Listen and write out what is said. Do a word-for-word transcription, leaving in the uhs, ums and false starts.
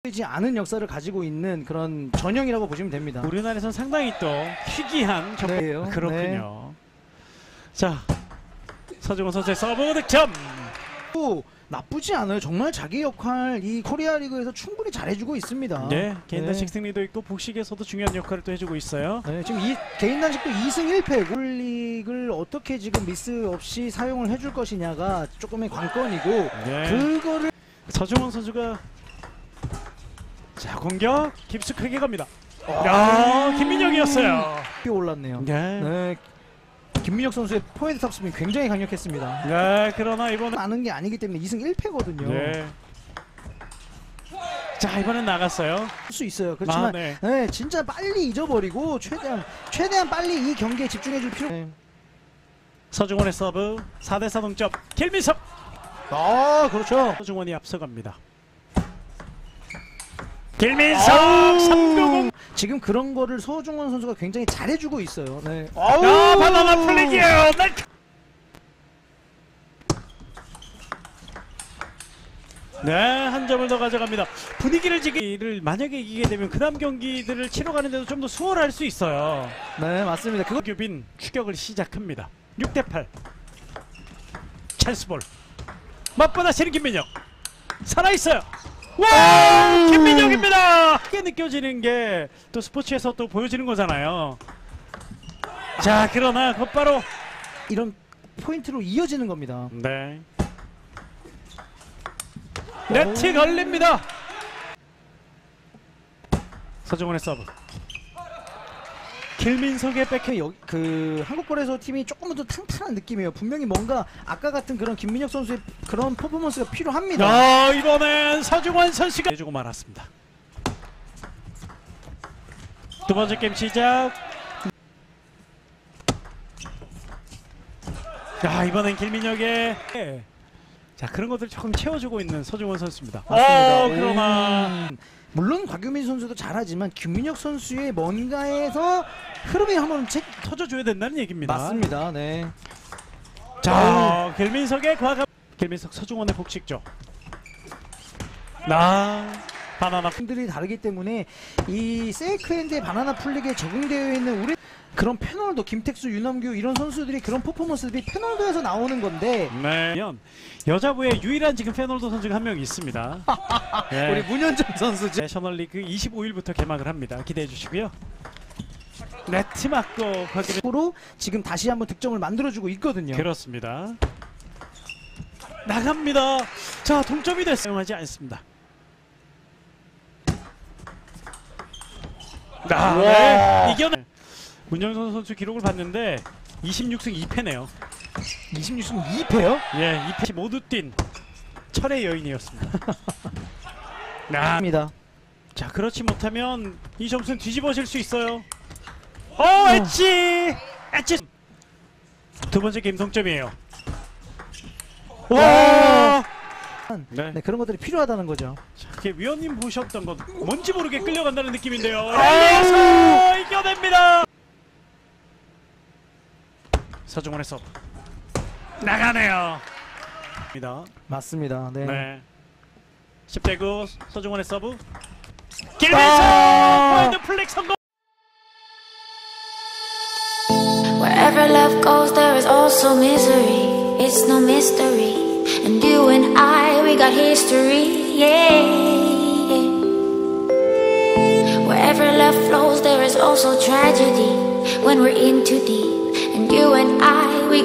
되지 않은 역사를 가지고 있는 그런 전형이라고 보시면 됩니다. 우리나라에서는 상당히 또 희귀한 네. 아, 그렇군요. 네. 자, 서중원 선수의 서브 득점. 또 나쁘지 않아요. 정말 자기 역할 이 코리아 리그에서 충분히 잘해주고 있습니다. 네, 개인 네. 단식 승리도 있고 복식에서도 중요한 역할을 또 해주고 있어요. 네, 지금 이 개인 단식도 이 승 일 패. 롤릭을 어떻게 지금 미스 없이 사용을 해줄 것이냐가 조금의 관건이고 네. 그거를 서중원 선수가 자 공격 깊숙하게 갑니다. 아 야, 김민혁이었어요. 올랐네요. 네. 네. 김민혁 선수의 포인트 탑스핀 굉장히 강력했습니다. 네, 그러나 이번에 아는 게 아니기 때문에 이 승 일 패거든요. 네. 자, 이번엔 나갔어요. 할 수 있어요. 그렇지만 아, 네. 네, 진짜 빨리 잊어버리고 최대한 최대한 빨리 이 경기에 집중해줄 필요. 네. 서중원의 서브 사 대 사 동점. 김민석. 아, 그렇죠. 서중원이 앞서갑니다. 김민석 삼 구 공. 지금 그런 거를 서중원 선수가 굉장히 잘해주고 있어요. 네. 야, 바나나 플릭이에요. 날... 네, 한 점을 더 가져갑니다. 분위기를 지금 만약에 이기게 되면 그 다음 경기들을 치러 가는데도 좀 더 수월할 수 있어요. 네, 맞습니다. 그거 규빈 추격을 시작합니다. 육 대 팔. 찬스볼. 맞받아치는 김민혁. 살아있어요. 와! 김민혁입니다. 크게 느껴지는 게 또 스포츠에서 또 보여지는 거잖아요. 자, 그러나 곧바로 이런 포인트로 이어지는 겁니다. 네. 네트 걸립니다. 서중원의 서브. 길민석의 백해. 여기 그 한국거래소 팀이 조금 더 탄탄한 느낌이에요. 분명히 뭔가 아까 같은 그런 김민혁 선수의 그런 퍼포먼스가 필요합니다. 야, 이번엔 서중원 선수가 해주고 말았습니다. 두 번째 게임 시작. 야, 이번엔 길민혁의 자, 그런 것들 조금 채워주고 있는 서중원 선수입니다. 맞습니다. 어, 그러나 음, 물론 곽유민 선수도 잘하지만 김민혁 선수의 뭔가에서 흐름이 한번 책 터져줘야 된다는 얘기입니다. 맞습니다. 네. 자, 길민석의 과감. 길민석 서중원의 복식죠. 나 바나나 팀들이 다르기 때문에 이 세이크핸드의 바나나 플릭에 적응되어 있는 우리 그런 패널도 김택수, 유남규 이런 선수들이 그런 퍼포먼스들이 패널도에서 나오는 건데 네. 여자부의 유일한 지금 페놀도 선수가 한 명 있습니다. 네. 우리 문현정 선수죠. 내셔널리그 이십오 일부터 개막을 합니다. 기대해 주시고요. 네트 맞고 확인해. 으로 지금 다시 한번 득점을 만들어주고 있거든요. 그렇습니다. 나갑니다. 자, 동점이 됐어요. 사용하지 않습니다. 아, 네. 이겨내. 문영선 선수 기록을 봤는데 이십육 승 이 패네요. 이십육 승 이 패요? 예, 이 패 모두 뛴 철의 여인이었습니다. 아, 입니다. 자, 그렇지 못하면 이 점수는 뒤집어질 수 있어요. 어, 엣지! 엣지! 두 번째 게임 동점이에요. 와! 네. 네, 그런 것들이 필요하다는 거죠. 자, 그게 위원님 보셨던 것 뭔지 모르게 끌려간다는 느낌인데요. 랠리에서 이겨냅니다. 서중원의 서브 나가네요. 맞습니다. 네. 네. 십 대 구 서중원의 서브 길면서 포인트 플릭 성공. Wherever love goes, there is also misery. It's no mystery. And you and I, we got history. Yeah. Wherever love flows, there is also tragedy. When we're in too deep, and you and I.